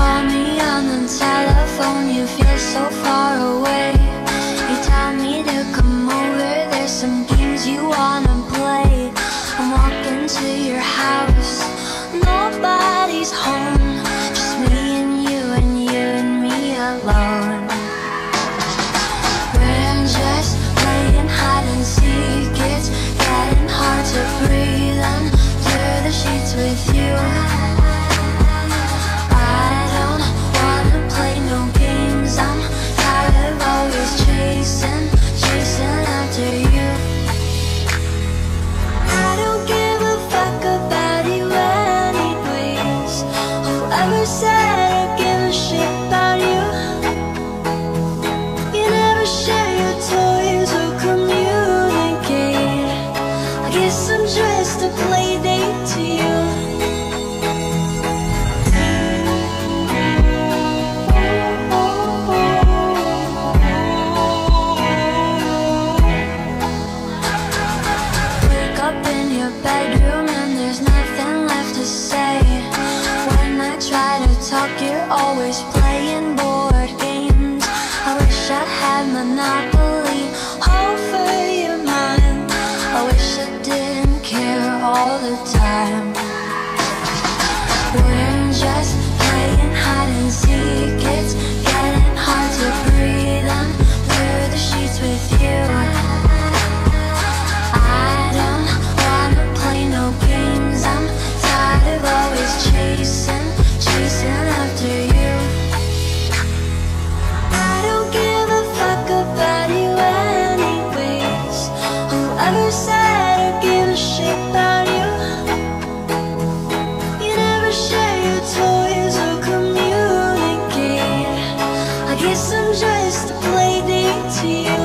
call me on the telephone, you feel so far away. You tell me to come over, there's some games you wanna play. I'm walking to your house, nobody's home, just me and you and me alone. We're just playing hide and seek, it's getting hard to breathe under the sheets with you. I don't wanna play no games, I'm tired of always chasing after you. I don't give a fuck about you anyways. Whoever said I give a shit about you? You never share your toys or communicate. I guess I'm just a play date to you. Wake up in your bedroom and there's nothing left to say. When I try to talk, you're always playing board games. I wish I had monopoly over your mind. I wish I didn't care all the time. We're just playing hide and seek, it's getting hard to breathe under the sheets with you. I don't wanna play no games, I'm tired of always chasing after you. I don't give a fuck about you anyways. Whoever said I give a shit about you? You never share your toys or communicate. I guess I'm just a play date to you.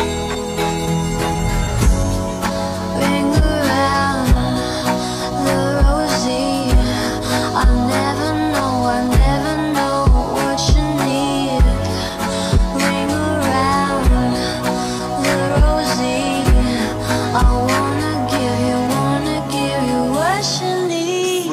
Ring around the rosy, I'll never know what you need. Ring around the rosy, I wanna give you what you need.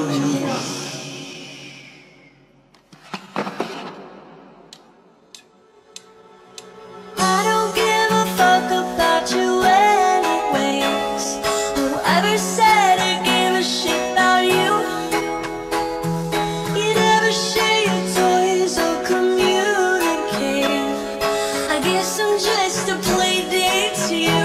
I don't give a fuck about you anyways. Whoever said I give a shit about you? You never share your toys or communicate. I guess I'm just a play date to you.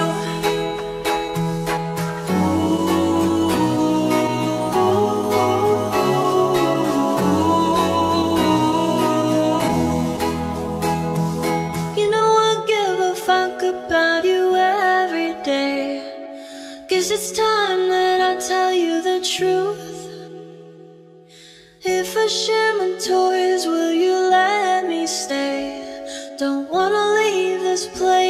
You know I give a fuck about you every day. Guess it's time that I tell you the truth. If I share my toys, will you let me stay? Don't wanna leave this place.